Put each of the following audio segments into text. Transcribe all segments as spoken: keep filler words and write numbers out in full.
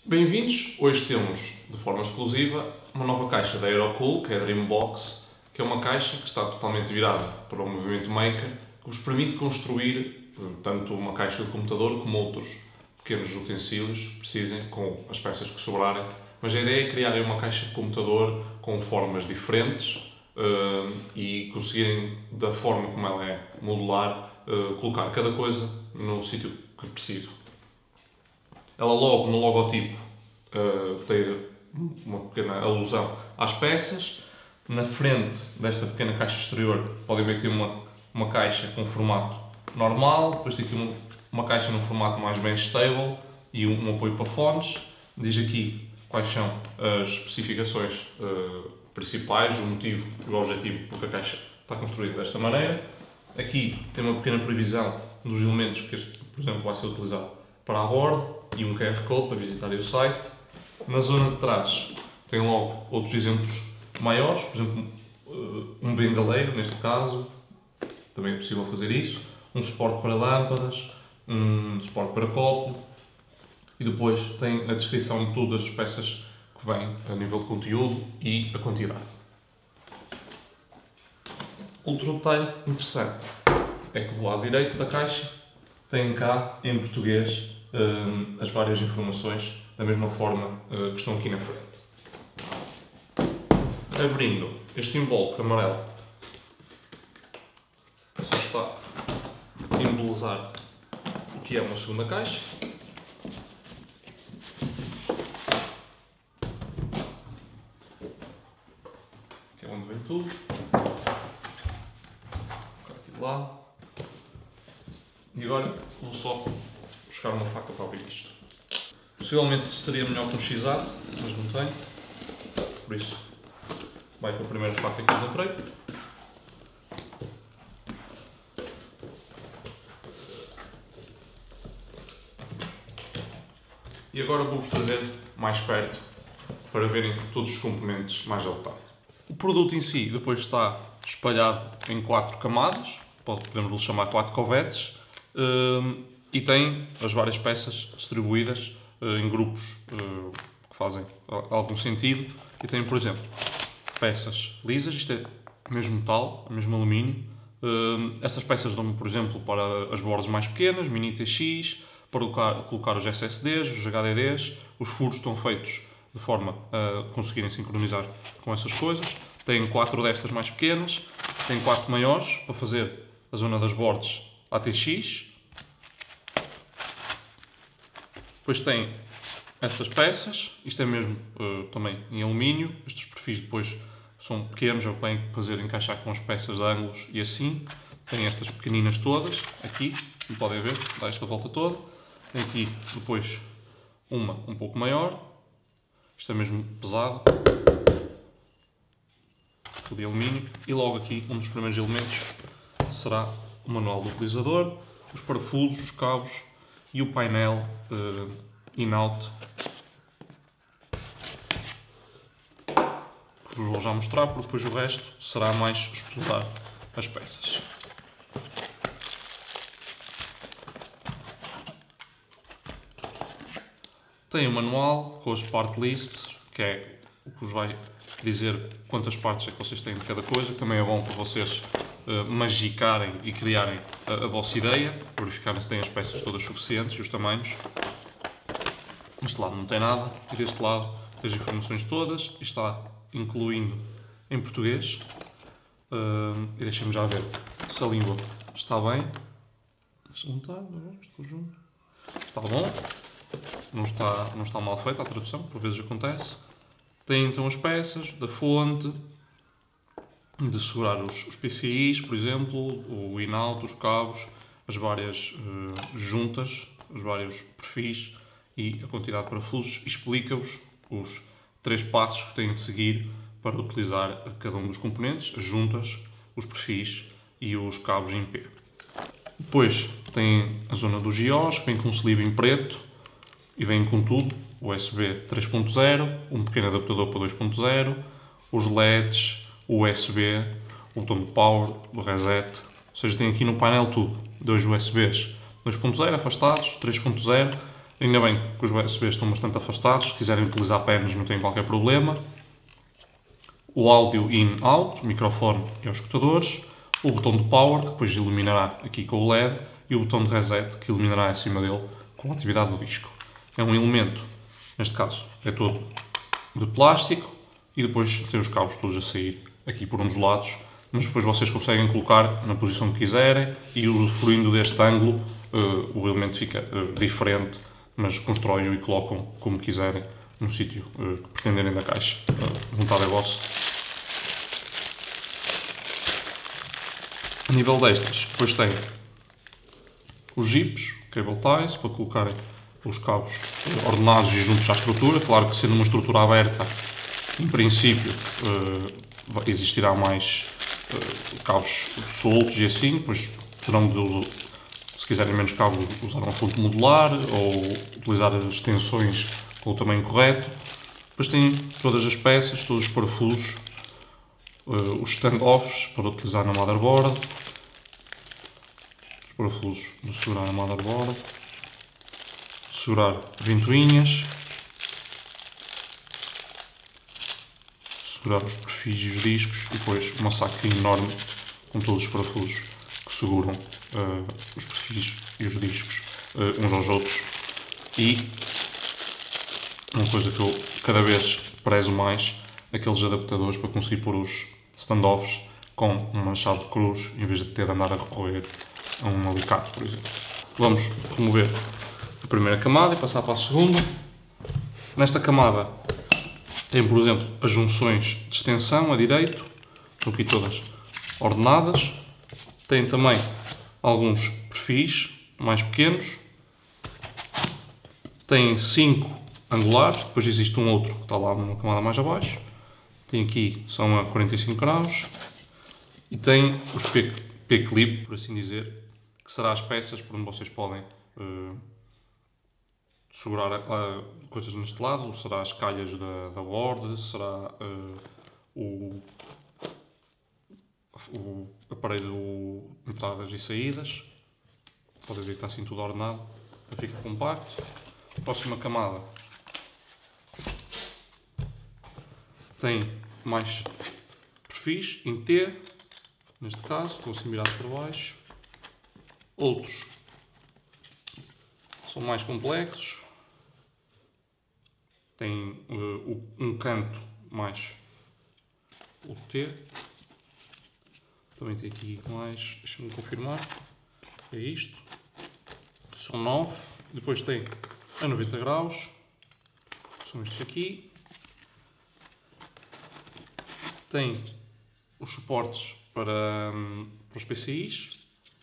Bem-vindos! Hoje temos, de forma exclusiva, uma nova caixa da Aerocool, que é a Dreambox, que é uma caixa que está totalmente virada para o movimento maker, que vos permite construir tanto uma caixa de computador como outros pequenos utensílios que precisem, com as peças que sobrarem. Mas a ideia é criarem uma caixa de computador com formas diferentes uh, e conseguirem, da forma como ela é modular, uh, colocar cada coisa no sítio que preciso. Ela logo no logotipo uh, tem uma pequena alusão às peças. Na frente desta pequena caixa exterior podem ver que tem uma, uma caixa com formato normal, depois tem aqui uma, uma caixa num formato mais bem stable e um, um apoio para fones. Diz aqui quais são as especificações uh, principais, o motivo e o objetivo porque a caixa está construída desta maneira. Aqui tem uma pequena previsão dos elementos que este, por exemplo, vai ser utilizado para a bordo e um Q R Code para visitarem o site. Na zona de trás tem logo outros exemplos maiores, por exemplo, um bengaleiro, neste caso, também é possível fazer isso, um suporte para lâmpadas, um suporte para copo e depois tem a descrição de todas as peças que vêm a nível de conteúdo e a quantidade. Outro detalhe interessante é que do lado direito da caixa tem cá em português um, as várias informações da mesma forma uh, que estão aqui na frente. Abrindo este invólucro amarelo, só está a embelezar o que é uma segunda caixa. Que é onde vem tudo. Vou aqui de lado. E agora vou só buscar uma faca para abrir isto. Possivelmente isto seria melhor com um X-Ato, mas não tenho. Por isso, vai com a primeira faca que encontrei. E agora vou-vos trazer mais perto para verem todos os componentes mais ao detalhe. O produto em si depois está espalhado em quatro camadas, podemos lhe chamar quatro covetes, e tem as várias peças distribuídas em grupos que fazem algum sentido. E tem, por exemplo, peças lisas, isto é mesmo metal, mesmo alumínio. Estas peças dão, por exemplo, para as bordas mais pequenas, mini T X, para colocar, colocar os S S Ds, os H D Ds. Os furos estão feitos de forma a conseguirem sincronizar com essas coisas. Tem quatro destas mais pequenas, tem quatro maiores para fazer a zona das bordas A T X. Depois tem estas peças, isto é mesmo uh, também em alumínio. Estes perfis depois são pequenos, eu tenho que fazer encaixar com as peças de ângulos e assim. Tem estas pequeninas todas, aqui, como podem ver, dá esta volta toda. Tem aqui depois uma um pouco maior, isto é mesmo pesado, tudo de alumínio. E logo aqui um dos primeiros elementos será o manual do utilizador, os parafusos, os cabos e o painel uh, in-out, que vos vou já mostrar, porque depois o resto será mais explorar as peças. Tem o manual com as part lists, que é o que vos vai dizer quantas partes é que vocês têm de cada coisa, que também é bom para vocês uh, magicarem e criarem a, a vossa ideia, verificarem se têm as peças todas suficientes e os tamanhos. Deste lado não tem nada, e deste lado tem as informações todas, e está incluindo em português. Uh, e deixem-me já ver se a língua está bem. Deixa-me notar, este conjunto. Está bom. Não está, não está mal feita a tradução, por vezes acontece. Tem então as peças da fonte, de segurar os, os P C Is, por exemplo, o in-out, os cabos, as várias uh, juntas, os vários perfis e a quantidade de parafusos. Explica-vos os três passos que têm de seguir para utilizar cada um dos componentes, as juntas, os perfis e os cabos em P. Depois tem a zona dos I Os, que vem com um sleeve em preto, e vem com tudo, U S B três ponto zero, um pequeno adaptador para dois ponto zero, os L E Ds, o U S B, o botão de power, do reset, ou seja, tem aqui no painel tudo, dois U S Bs dois ponto zero afastados, três ponto zero, Ainda bem que os U S Bs estão bastante afastados, se quiserem utilizar pennas não tem qualquer problema. O áudio in-out, o microfone e os escutadores. O botão de power, que depois iluminará aqui com o L E D. E o botão de reset, que iluminará acima dele com a atividade do disco. É um elemento, neste caso, é todo de plástico. E depois tem os cabos todos a sair aqui por um dos lados. Mas depois vocês conseguem colocar na posição que quiserem e usufruindo deste ângulo, uh, o elemento fica uh, diferente, mas constroem-o e colocam como quiserem no sítio uh, que pretenderem da caixa. Uh, vontade é vossa. A nível destas, depois tem os zips, cable ties, para colocarem os cabos uh, ordenados e juntos à estrutura. Claro que sendo uma estrutura aberta, em princípio, uh, existirá mais uh, cabos soltos e assim, depois terão de, se quiserem menos cabos, usar uma fonte modular ou utilizar as extensões com o tamanho correto. Depois tem todas as peças, todos os parafusos, uh, os stand-offs para utilizar na motherboard, os parafusos de segurar a motherboard, segurar ventoinhas, segurar os perfis e os discos e depois uma saca enorme com todos os parafusos que seguram uh, os perfis e os discos uh, uns aos outros. E uma coisa que eu cada vez prezo mais, aqueles adaptadores para conseguir pôr os standoffs com uma chave de cruz em vez de ter de andar a recorrer a um alicate, por exemplo. Vamos remover a primeira camada e passar para a segunda. Nesta camada tem, por exemplo, as junções de extensão a direito, estão aqui todas ordenadas. Tem também alguns perfis mais pequenos. Tem cinco angulares, depois existe um outro que está lá numa camada mais abaixo. Tem aqui, são a quarenta e cinco graus. E tem os P-clip, por assim dizer, que serão as peças por onde vocês podem uh, segurar uh, coisas neste lado. Será as calhas da, da board, será uh, o, o aparelho de entradas e saídas. Podem ver que está assim tudo ordenado, para ficar compacto. Próxima camada tem mais perfis em T, neste caso, estão assim virados para baixo. Outros são mais complexos, tem uh, um canto mais o T. Também tem aqui mais, deixa-me confirmar, é isto. São nove. Depois tem a noventa graus, são estes aqui. Tem os suportes para, para os P C Is.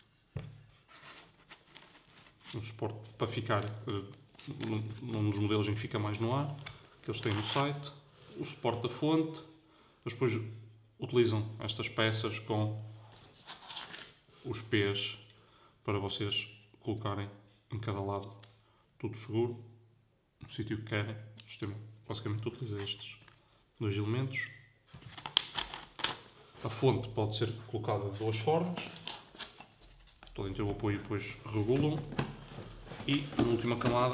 Um suporte para ficar uh, num, num dos modelos em que fica mais no ar, que eles têm no site. O suporte da fonte. Eles depois utilizam estas peças com os P's para vocês colocarem em cada lado tudo seguro, no sítio que querem. O sistema basicamente utiliza estes dois elementos. A fonte pode ser colocada de duas formas. Podem ter o apoio e depois regulam. E na última camada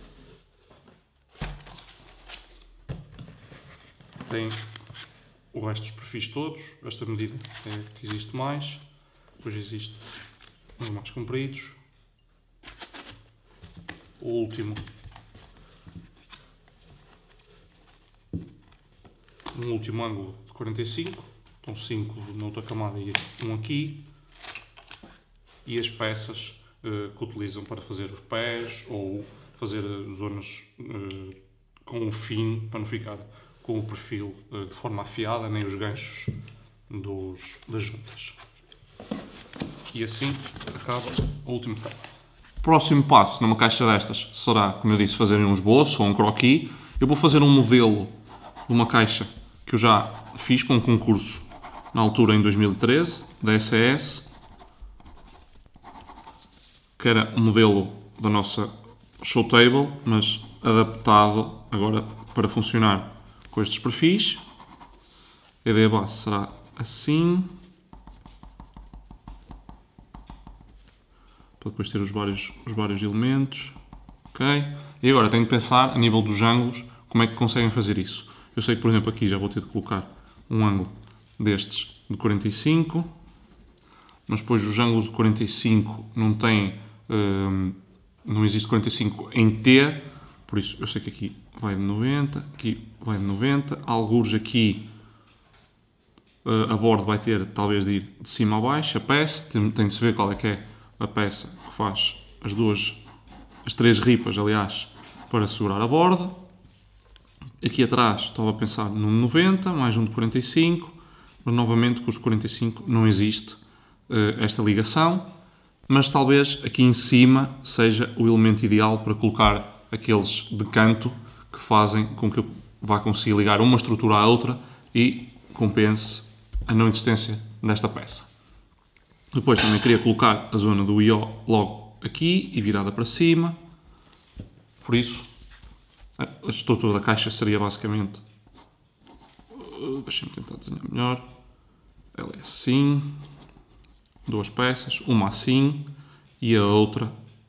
tem o resto dos perfis todos. Esta medida é que existe mais. Depois existe uns mais compridos. O último, um último ângulo de quarenta e cinco. Estão cinco na outra camada e um aqui. E as peças uh, que utilizam para fazer os pés ou fazer zonas uh, com o fim, para não ficar com o perfil uh, de forma afiada, nem os ganchos dos, das juntas. E assim acaba o último tema. O próximo passo numa caixa destas será, como eu disse, fazerem um esboço ou um croquis. Eu vou fazer um modelo de uma caixa que eu já fiz para um concurso na altura em dois mil e treze, da S E S, que era o modelo da nossa show table, mas adaptado agora para funcionar com estes perfis. A ideia base será assim, para depois ter os vários, os vários elementos. Okay? E agora tenho de pensar, a nível dos ângulos, como é que conseguem fazer isso. Eu sei que, por exemplo, aqui já vou ter de colocar um ângulo destes de quarenta e cinco, mas depois os ângulos de quarenta e cinco não têm, hum, não existe quarenta e cinco em T, por isso eu sei que aqui vai de noventa, aqui vai de noventa, algures aqui a bordo vai ter talvez de ir de cima a baixo, a peça, tem, tem de se ver qual é que é a peça que faz as duas, as três ripas, aliás, para segurar a borda. Aqui atrás estava a pensar num de noventa, mais um de quarenta e cinco, mas novamente com os de quarenta e cinco não existe uh, esta ligação, mas talvez aqui em cima seja o elemento ideal para colocar aqueles de canto que fazem com que eu vá conseguir ligar uma estrutura à outra e compense a não existência desta peça. Depois também queria colocar a zona do I O logo aqui e virada para cima, por isso a estrutura da caixa seria basicamente, deixa-me tentar desenhar melhor, ela é assim, duas peças, uma assim e a outra,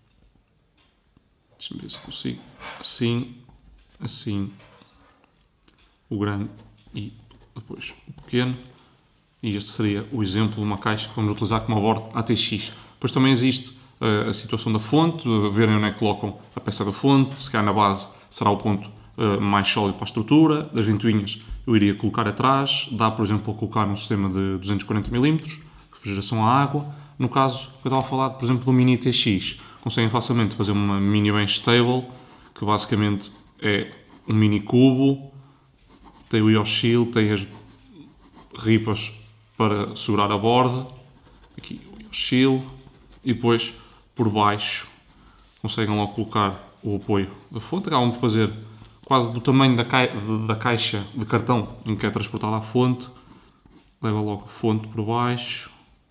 deixa-me ver se consigo, assim, assim, o grande e depois o pequeno. E este seria o exemplo de uma caixa que vamos utilizar como a bordo A T X. Depois também existe uh, a situação da fonte, uh, verem onde é que colocam a peça da fonte, se calhar na base será o ponto uh, mais sólido para a estrutura, das ventoinhas eu iria colocar atrás, dá por exemplo a colocar num sistema de duzentos e quarenta milímetros, refrigeração à água. No caso que eu estava a falar, por exemplo, do Mini T X, conseguem facilmente fazer uma Mini Bench Table, que basicamente é um mini cubo, tem o I O Shield, tem as ripas para segurar a borda, aqui o I O Shield, e depois por baixo conseguem logo colocar o apoio da fonte, acabam de fazer quase do tamanho da, cai da caixa de cartão em que é transportada a fonte, leva logo a fonte por baixo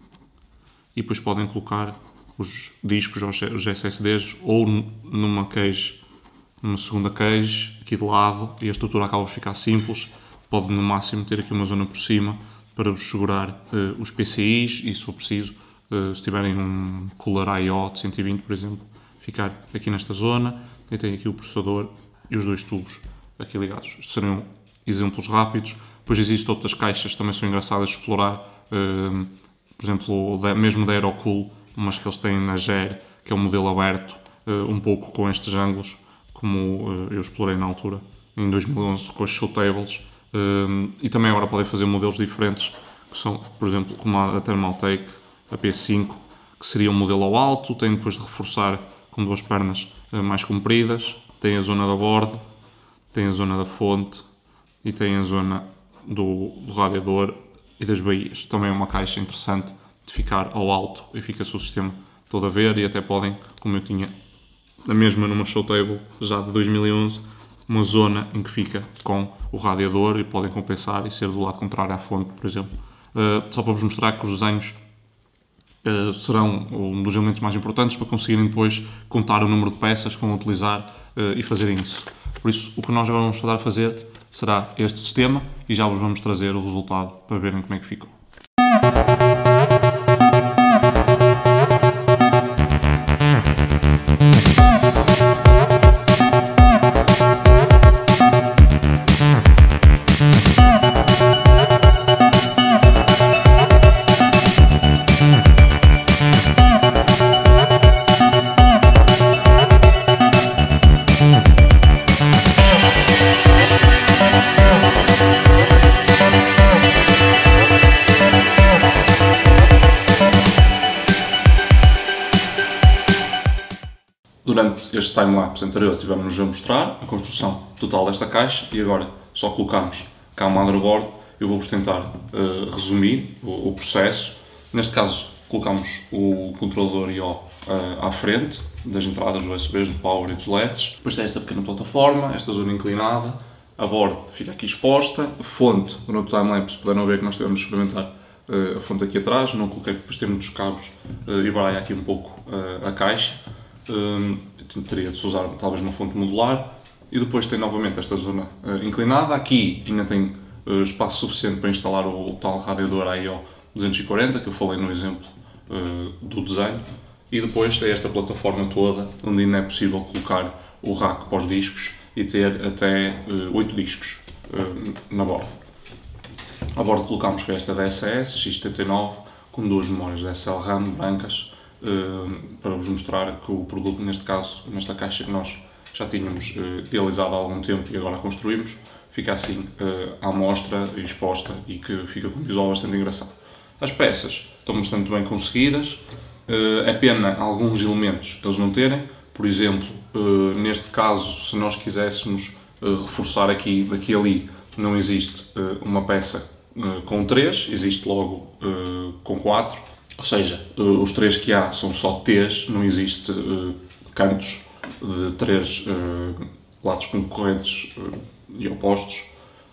e depois podem colocar os discos, os S S Ds ou numa cage, numa segunda cage aqui de lado, e a estrutura acaba de ficar simples. Pode no máximo ter aqui uma zona por cima para vos segurar uh, os P C Is e, se for preciso, uh, se tiverem um cooler I O de cento e vinte, por exemplo, ficar aqui nesta zona. E tem aqui o processador e os dois tubos aqui ligados. Estes seriam exemplos rápidos. Depois existem outras caixas que também são engraçadas de explorar, uh, por exemplo, da, mesmo da Aerocool, umas que eles têm na G E R, que é um modelo aberto, uh, um pouco com estes ângulos, como uh, eu explorei na altura, em dois mil e onze, com as show tables. Um, e também agora podem fazer modelos diferentes, que são, por exemplo, como a Thermaltake, a P cinco, que seria um modelo ao alto, tem depois de reforçar com duas pernas uh, mais compridas, tem a zona da borda, tem a zona da fonte e tem a zona do, do radiador e das baías. Também é uma caixa interessante de ficar ao alto e fica-se o sistema todo a ver, e até podem, como eu tinha a mesma numa show table já de dois mil e onze, uma zona em que fica com o radiador e podem compensar e ser do lado contrário à fonte, por exemplo. Uh, só para vos mostrar que os desenhos uh, serão um dos elementos mais importantes para conseguirem depois contar o número de peças que vão utilizar uh, e fazerem isso. Por isso, o que nós agora vamos tentar fazer será este sistema e já vos vamos trazer o resultado para verem como é que ficou. Durante este timelapse anterior tivemos a mostrar a construção total desta caixa e agora só colocamos cá o motherboard. Eu vou-vos tentar uh, resumir o, o processo. Neste caso colocamos o controlador I O uh, à frente das entradas do U S Bs, do power e dos L E Ds. Depois tem esta pequena plataforma, esta zona inclinada, a borda fica aqui exposta, a fonte, durante o timelapse puderam ver que nós tivemos a experimentar uh, a fonte aqui atrás, não coloquei porque depois tem muitos cabos uh, e baralha aqui um pouco uh, a caixa. Um, teria de se usar talvez uma fonte modular, e depois tem novamente esta zona uh, inclinada. Aqui ainda tem uh, espaço suficiente para instalar o, o tal radiador I O duzentos e quarenta que eu falei no exemplo uh, do desenho, e depois tem esta plataforma toda onde ainda é possível colocar o rack para os discos e ter até oito discos na borda. A borda que colocámos foi esta D S S X setenta e nove com duas memórias D S L RAM brancas para vos mostrar que o produto, neste caso, nesta caixa que nós já tínhamos idealizado há algum tempo e agora construímos, fica assim à mostra e exposta e que fica com um visual bastante engraçado. As peças estão bastante bem conseguidas, é pena alguns elementos eles não terem, por exemplo, neste caso, se nós quiséssemos reforçar aqui, daqui a ali, não existe uma peça com três, existe logo com quatro, ou seja, os três que há são só T's, não existe cantos de três lados concorrentes e opostos,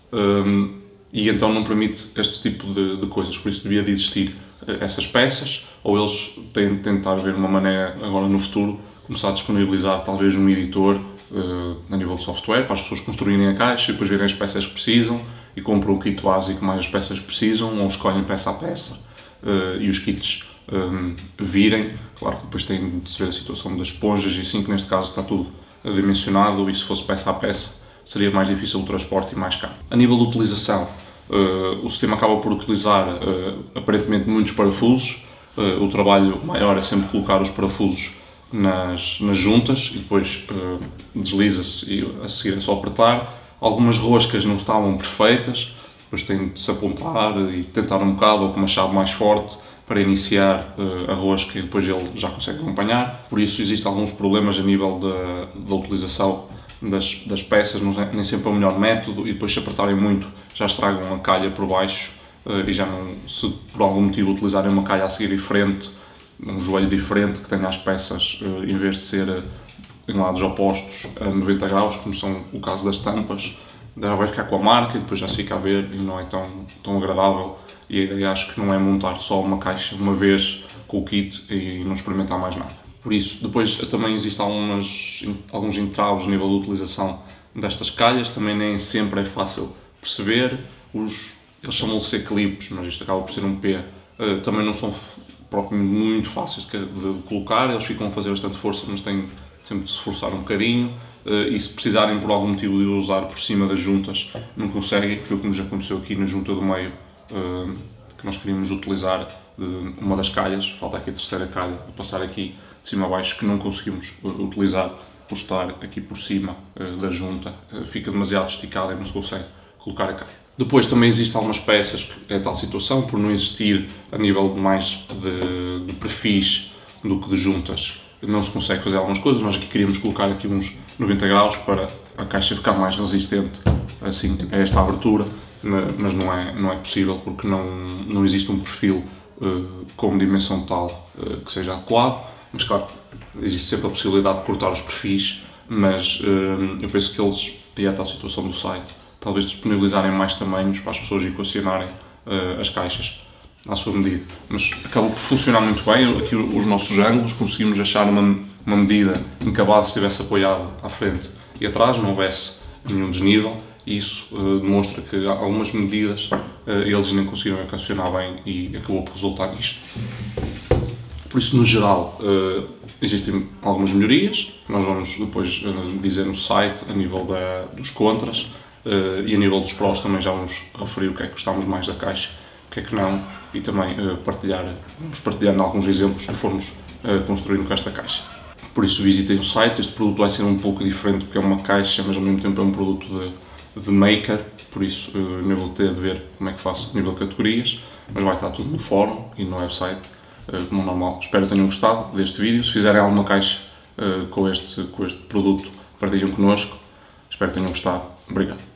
e então não permite este tipo de, de coisas, por isso devia de existir essas peças, ou eles têm de tentar ver uma maneira, agora no futuro, começar a disponibilizar talvez um editor uh, a nível de software para as pessoas construírem a caixa e depois verem as peças que precisam e compram o kit básico mais as peças que precisam, ou escolhem peça a peça uh, e os kits um, virem. Claro que depois tem de se ver a situação das esponjas e assim, que neste caso está tudo dimensionado, e se fosse peça a peça seria mais difícil o transporte e mais caro. A nível de utilização, uh, o sistema acaba por utilizar uh, aparentemente muitos parafusos. Uh, o trabalho maior é sempre colocar os parafusos nas, nas juntas e depois uh, desliza-se e a seguir é só apertar. Algumas roscas não estavam perfeitas, depois tem de se apontar e tentar um bocado ou com uma chave mais forte para iniciar uh, a rosca e depois ele já consegue acompanhar. Por isso existem alguns problemas a nível da, da utilização das, das peças, não é, nem sempre é o melhor método, e depois se apertarem muito já estragam a calha por baixo uh, e já não, se por algum motivo utilizarem uma calha a seguir diferente, um joelho diferente que tenha as peças, uh, em vez de ser uh, em lados opostos a noventa graus, como são o caso das tampas, já vai ficar com a marca e depois já se fica a ver e não é tão, tão agradável. E a ideia acho que não é montar só uma caixa uma vez com o kit e não experimentar mais nada. Por isso, depois também existem algumas, alguns entraves no nível de utilização destas calhas, também nem sempre é fácil perceber. Os, eles chamam-se clipes, mas isto acaba por ser um P, uh, também não são propriamente muito fáceis de, de colocar, eles ficam a fazer bastante força, mas têm sempre de se esforçar um bocadinho. Uh, e se precisarem por algum motivo de usar por cima das juntas, não conseguem, que foi o que nos aconteceu aqui na junta do meio, uh, que nós queríamos utilizar uh, uma das calhas, falta aqui a terceira calha, a passar aqui de cima a baixo, que não conseguimos uh, utilizar por estar aqui por cima uh, da junta, uh, fica demasiado esticada e não se consegue colocar a calha. Depois também existem algumas peças que é tal situação, por não existir a nível mais de, de perfis do que de juntas, não se consegue fazer algumas coisas. Nós aqui queríamos colocar aqui uns noventa graus para a caixa ficar mais resistente assim, a esta abertura, mas não é, não é possível porque não, não existe um perfil uh, com dimensão tal uh, que seja adequado, mas claro, existe sempre a possibilidade de cortar os perfis, mas uh, eu penso que eles, e é a tal situação do site, talvez disponibilizarem mais tamanhos para as pessoas equacionarem uh, as caixas à sua medida, mas acabou por funcionar muito bem. Aqui os nossos ângulos, conseguimos achar uma, uma medida em que a base estivesse apoiada à frente e atrás, não houvesse nenhum desnível, e isso uh, demonstra que algumas medidas uh, eles nem conseguiram equacionar bem e acabou por resultar nisto. Por isso, no geral, uh, existem algumas melhorias, que nós vamos depois uh, dizer no site, a nível da, dos contras, uh, e a nível dos prós também já vamos referir o que é que gostamos mais da caixa, o que é que não, e também uh, partilhar, vamos partilhando alguns exemplos que fomos uh, construindo com esta caixa. Por isso visitem o site. Este produto vai ser um pouco diferente porque é uma caixa, mas ao mesmo tempo é um produto de, de maker, por isso uh, nem vou ter de ver como é que faço a nível de categorias, mas vai estar tudo no fórum e no website, uh, como normal. Espero que tenham gostado deste vídeo. Se fizerem alguma caixa uh, com, este, com este produto, partilhem connosco. Espero que tenham gostado. Obrigado.